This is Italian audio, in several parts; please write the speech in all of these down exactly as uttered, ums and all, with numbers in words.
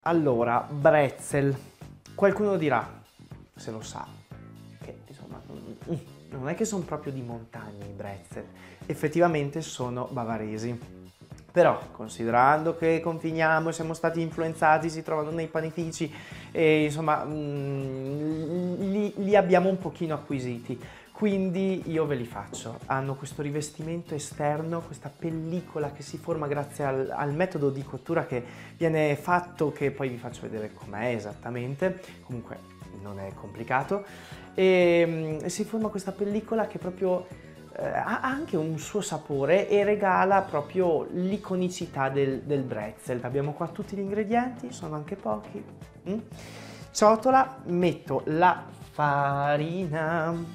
Allora, Brezel. Qualcuno dirà, se lo sa, che insomma non è che sono proprio di montagna i Brezel, effettivamente sono bavaresi. Però, considerando che confiniamo, siamo stati influenzati, si trovano nei panifici e insomma mm, li, li abbiamo un pochino acquisiti. Quindi io ve li faccio. Hanno questo rivestimento esterno, questa pellicola che si forma grazie al, al metodo di cottura che viene fatto, che poi vi faccio vedere com'è esattamente. Comunque non è complicato. E, e si forma questa pellicola che proprio eh, ha anche un suo sapore e regala proprio l'iconicità del, del Brezel. Abbiamo qua tutti gli ingredienti, sono anche pochi. Mm? Ciotola, metto la farina.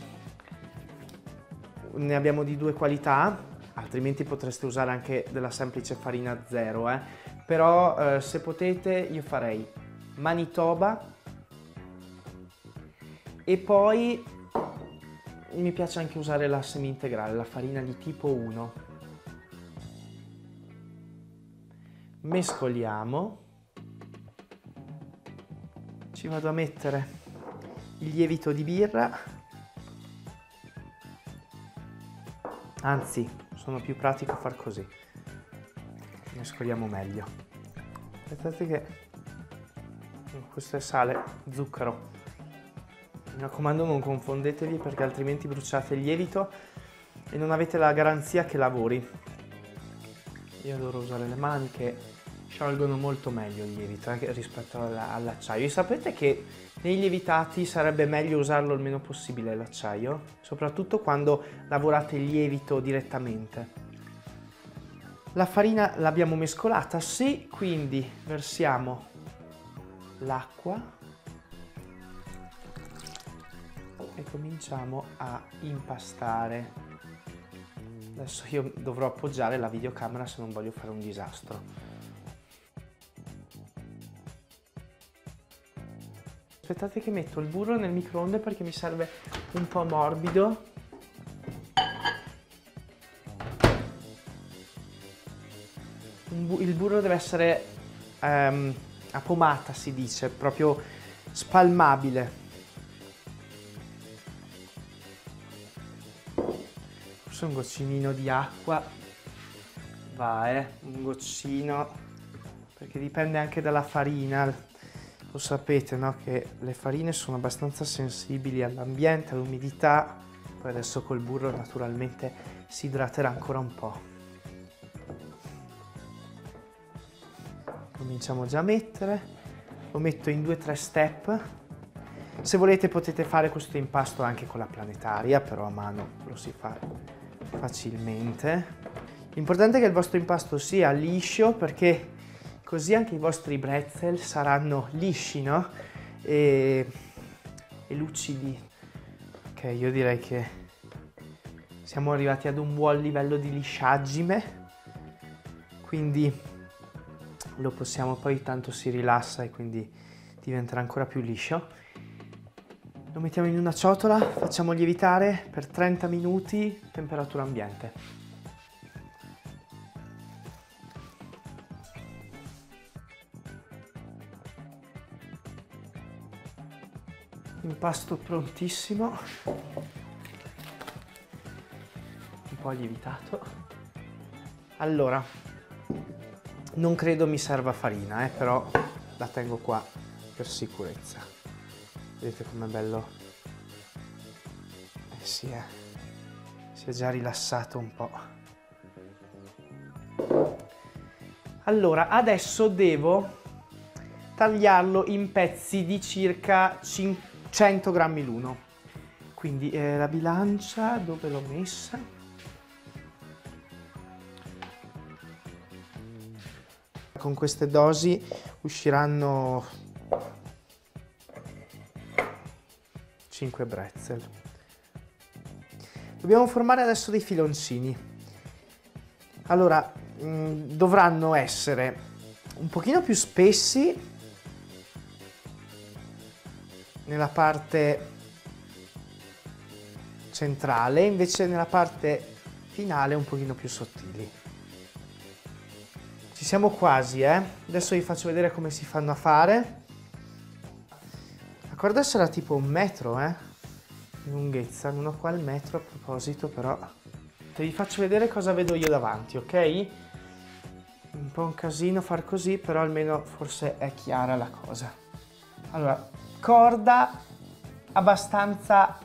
Ne abbiamo di due qualità, altrimenti potreste usare anche della semplice farina zero, eh. Però eh, se potete io farei Manitoba e poi mi piace anche usare la semi-integrale, la farina di tipo uno. Mescoliamo, ci vado a mettere il lievito di birra. Anzi, sono più pratico far così. Mescoliamo meglio. Aspettate che questo è sale, zucchero. Mi raccomando, non confondetevi perché altrimenti bruciate il lievito e non avete la garanzia che lavori. Io adoro usare le mani che sciolgono molto meglio il lievito eh, rispetto all'acciaio. E sapete che nei lievitati sarebbe meglio usarlo il meno possibile l'acciaio, soprattutto quando lavorate il lievito direttamente. La farina l'abbiamo mescolata, sì, quindi versiamo l'acqua e cominciamo a impastare. Adesso io dovrò appoggiare la videocamera se non voglio fare un disastro. Aspettate che metto il burro nel microonde perché mi serve un po' morbido. Il burro deve essere um, a pomata, si dice, proprio spalmabile. Forse un goccinino di acqua va, eh, un goccino, perché dipende anche dalla farina. Lo sapete, no? Che le farine sono abbastanza sensibili all'ambiente, all'umidità. Poi adesso col burro naturalmente si idraterà ancora un po'. Cominciamo già a mettere. Lo metto in due tre step. Se volete potete fare questo impasto anche con la planetaria, però a mano lo si fa facilmente. L'importante è che il vostro impasto sia liscio perché così anche i vostri Brezel saranno lisci, no? E, e lucidi. Ok, io direi che siamo arrivati ad un buon livello di lisciaggine, quindi lo possiamo, poi tanto si rilassa e quindi diventerà ancora più liscio. Lo mettiamo in una ciotola, facciamo lievitare per trenta minuti, temperatura ambiente. Impasto prontissimo, un po' lievitato. Allora, non credo mi serva farina, eh, però la tengo qua per sicurezza. Vedete com'è bello? Eh sì, eh. Si è già rilassato un po'. Allora, adesso devo tagliarlo in pezzi di circa cento grammi l'uno. Quindi eh, la bilancia dove l'ho messa? Con queste dosi usciranno cinque Brezel. Dobbiamo formare adesso dei filoncini. Allora, mh, dovranno essere un pochino più spessi nella parte centrale, invece nella parte finale un pochino più sottili. Ci siamo quasi, eh. Adesso vi faccio vedere come si fanno a fare. La corda sarà tipo un metro, eh, di lunghezza. Non ho qua il metro a proposito, però vi faccio vedere cosa vedo io davanti, ok? Un po' un casino far così, però almeno forse è chiara la cosa. Allora, corda abbastanza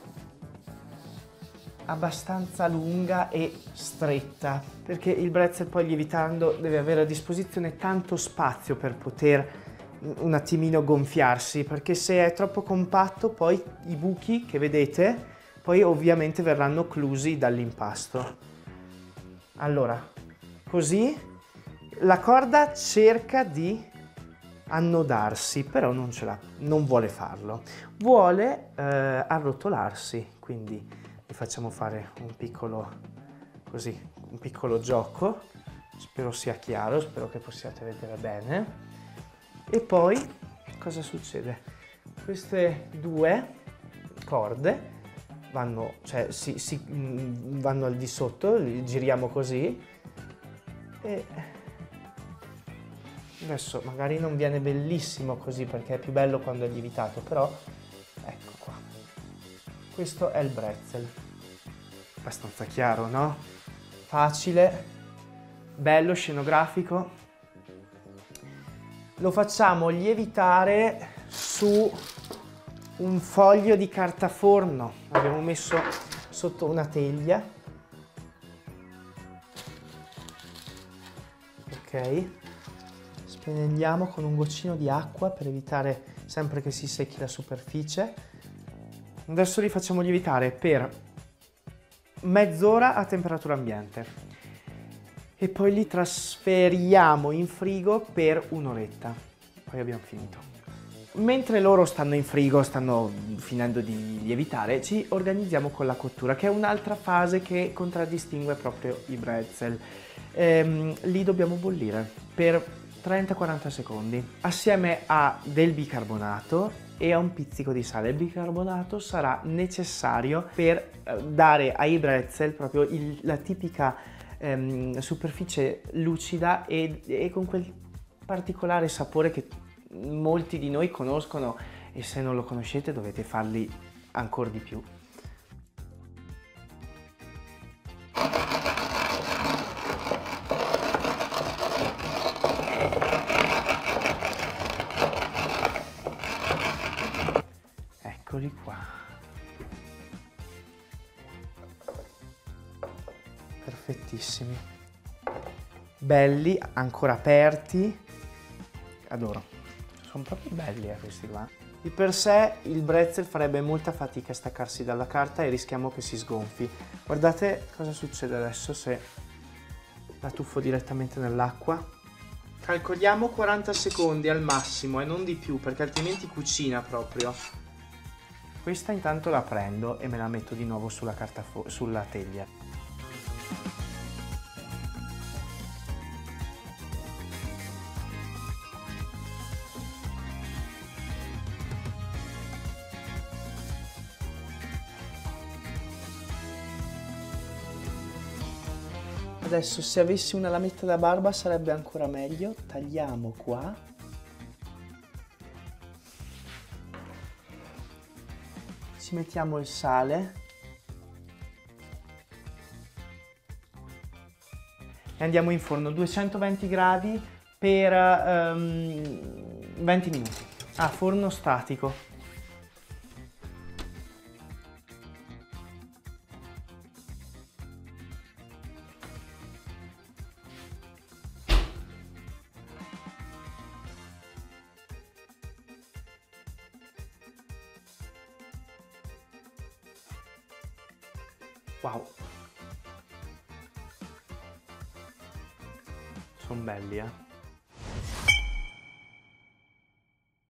abbastanza lunga e stretta, perché il pretzel poi lievitando deve avere a disposizione tanto spazio per poter un attimino gonfiarsi, perché se è troppo compatto poi i buchi che vedete poi ovviamente verranno occlusi dall'impasto. Allora, così la corda cerca di annodarsi, però non ce l'ha, non vuole farlo, vuole eh, arrotolarsi, quindi vi facciamo fare un piccolo, così, un piccolo gioco, spero sia chiaro, spero che possiate vedere bene. E poi cosa succede? Queste due corde vanno, cioè, si, si, vanno al di sotto, li giriamo così e adesso magari non viene bellissimo così perché è più bello quando è lievitato, però ecco qua. Questo è il pretzel. Abbastanza chiaro, no? Facile, bello, scenografico. Lo facciamo lievitare su un foglio di carta forno. Abbiamo messo sotto una teglia. Ok. Spennelliamo con un goccino di acqua per evitare sempre che si secchi la superficie. Adesso li facciamo lievitare per mezz'ora a temperatura ambiente e poi li trasferiamo in frigo per un'oretta. Poi abbiamo finito. Mentre loro stanno in frigo, stanno finendo di lievitare, ci organizziamo con la cottura, che è un'altra fase che contraddistingue proprio i pretzel. Ehm, li dobbiamo bollire per trenta quaranta secondi assieme a del bicarbonato e a un pizzico di sale. Il bicarbonato sarà necessario per eh, dare ai pretzel proprio il, la tipica ehm, superficie lucida e, e con quel particolare sapore che molti di noi conoscono, e se non lo conoscete dovete farli ancora di più. Eccoli qua. Perfettissimi. Belli, ancora aperti. Adoro. Sono proprio belli eh, questi qua. Di per sé il pretzel farebbe molta fatica a staccarsi dalla carta e rischiamo che si sgonfi. Guardate cosa succede adesso se la tuffo direttamente nell'acqua. Calcoliamo quaranta secondi al massimo e non di più, perché altrimenti cucina proprio. Questa intanto la prendo e me la metto di nuovo sulla, carta sulla teglia. Adesso se avessi una lametta da barba sarebbe ancora meglio. Tagliamo qua. Ci mettiamo il sale. E andiamo in forno duecentoventi gradi per um, venti minuti. Ah, forno statico. Wow, sono belli, eh?